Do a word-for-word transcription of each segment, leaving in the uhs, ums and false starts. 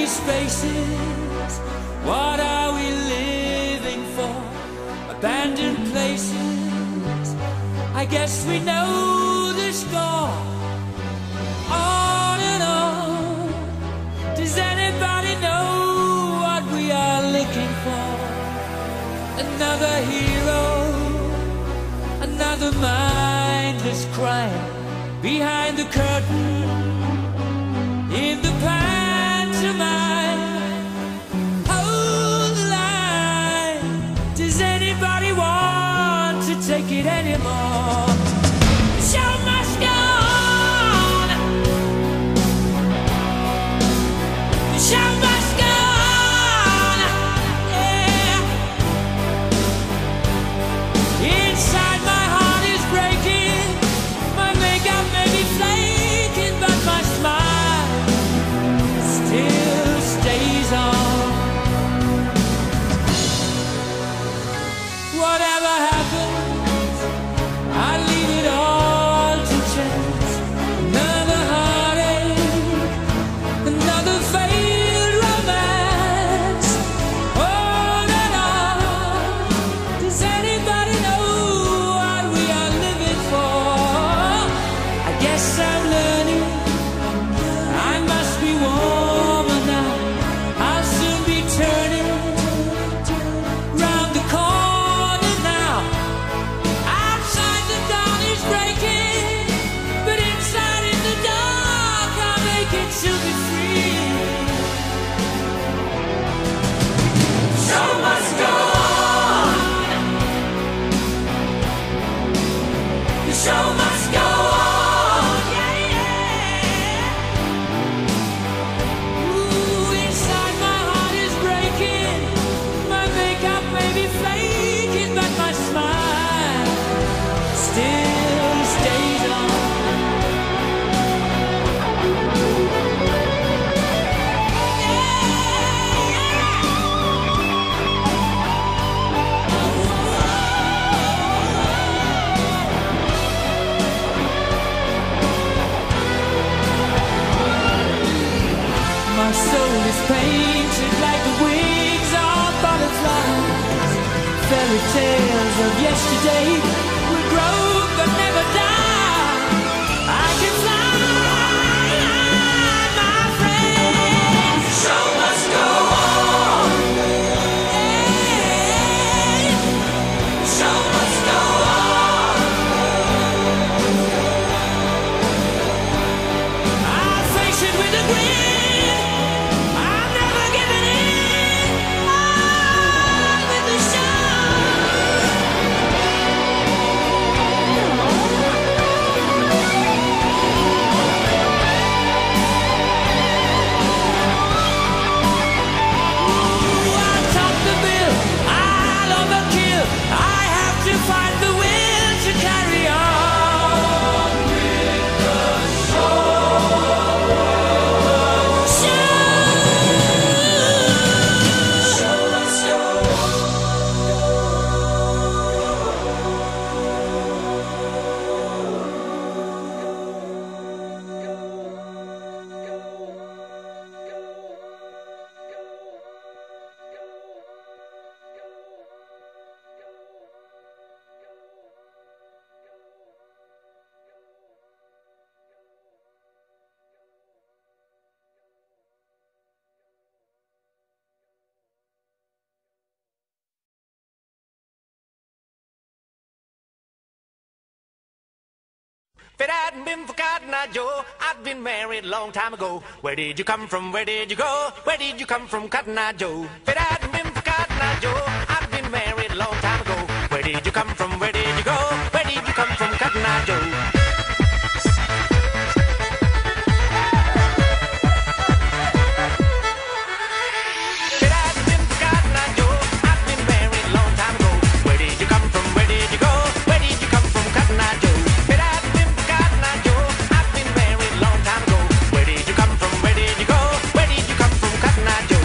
spaces. What are we living for? Abandoned places. I guess we know the score. On and on. Does anybody know what we are looking for? Another hero, another mindless crime behind the curtain. In the pantomime, hold the line. Does anybody want to take it anymore? The show must go on. The show must go on. Yeah. Inside my heart is breaking. My makeup may be flaking, but my smile still stays on. Whatever happens, I leave it all to chance. Another heartache, another failed romance. On and on. Does anybody know what we are living for? I guess I'm learning. I must be warmer now. I'll soon be turning round the corner now. Outside the dawn is breaking, but inside in the dark I'll make it to be free. The show must go on. The show must go on. Yeah, yeah. Ooh, inside my heart is breaking. My makeup may be flaking, but my smile still stays on. My soul is painted like the wings of butterflies. Fairy tales of yesterday will grow but never die. I can fly, my friend. The show must go on. Yeah. The show must go on. I'll face it with a grin. I'm never giving in. On with the show. Ooh, I'll top the bill. I'll overkill. I have to find the will to carry on with the show. Show must go If it hadn't been for Cotton Eye Joe, I'd been married a long time ago. Where did you come from? Where did you go? Where did you come from, Cotton Eye Joe? If it hadn't been for Cotton Eye Joe, I'd been married a long time ago. Where did you come from? Where did you go? Where did you come from, Cotton Eye Joe? If it hadn't been for Cotton Eye Joe, I'd been married a long time ago. Where did you come from? Where did you go? Where did you come from, Cotton Eye Joe? If it hadn't been for Cotton Eye Joe, I'd been married a long time ago. Where did you come from? Where did you go? Where did you come from, Cotton Eye Joe?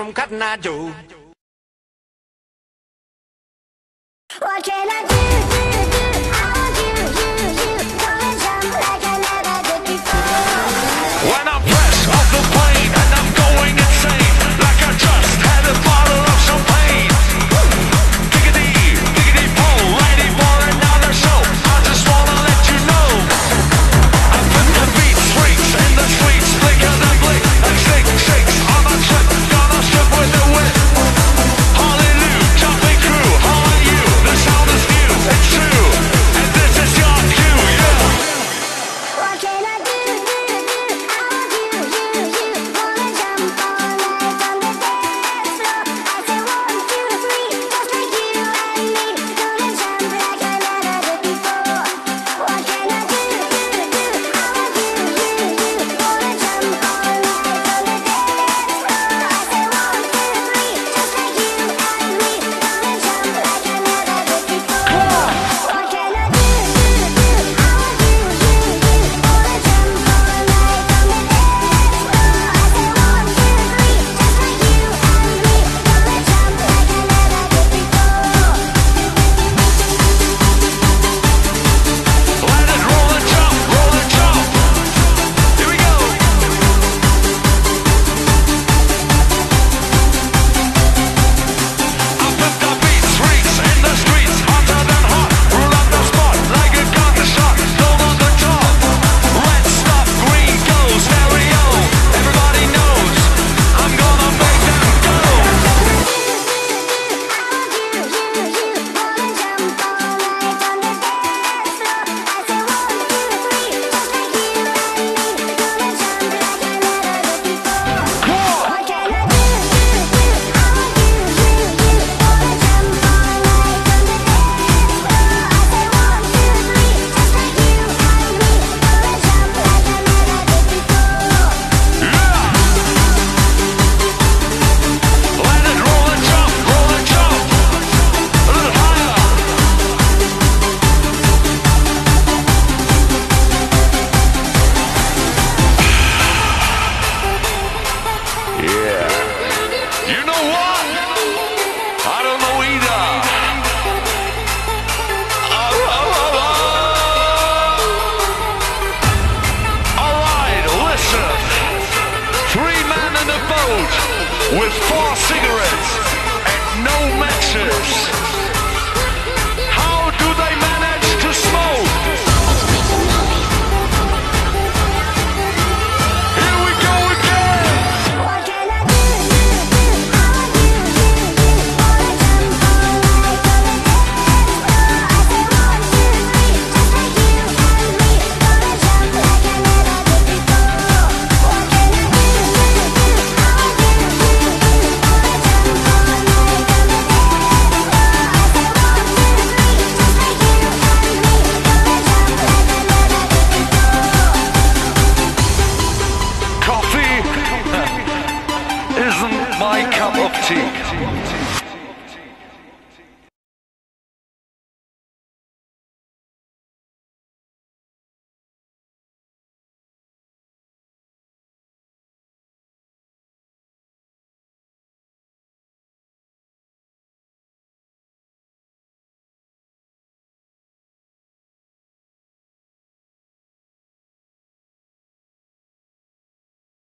from Cotton Eye Joe. What can I do, do, do? I want you, you, you. Come and jump like I never did before. When I'm fresh off the plane and I'm going insane, like I just had a bottle of champagne. Diggity, diggity pole, ready for another show. I just wanna let you know I put the beat freaks in the streets, blinker than blink, and shake, shakes on a trip, gonna strip with the whip. Hallelujah, jumping crew, how are you? The sound is new, it's true, and this is your cue, yeah. What can I do, do, do? I want you, you, you. Wanna jump all night on the dance floor. I say one, two, three, just like you and me. Gonna jump like I never did before. What can I do, do, do? I want you, you, you. Wanna jump all night on the dance floor. I say one, two, three, just like you and me. Gonna jump like I never did before. What can I do, do, do? I want you, you, you. Wanna jump all night on the dance floor. I say one, two, three, just like you and me. Gonna jump like I never did before. Let it roll and jump, roll and jump. Here we go. I put the beats, freaks in the streets, hotter than hot. Rule up the spot like a gunshot. Low on the top. Red stuff, green goes, stereo. Everybody knows I'm gonna make them go. Let it roll and jump, roll and jump. A little higher. Yeah. You know what? I don't know either. Oh, oh, oh, oh. All right, listen. Three men in a boat with four cigarettes and no matches. How do they manage to smoke? Here we go again. What can I do, do, do? I want you, you, you. Wanna jump all night on the dance floor. I say one, two, three, just like you and me. Gonna jump like I never did before. What can I do, do, do? I want you, you, you. Wanna jump all night on the dance floor. I say one, two, three, just like you and me. Gonna jump like I never did before. Coffee isn't my cup of tea.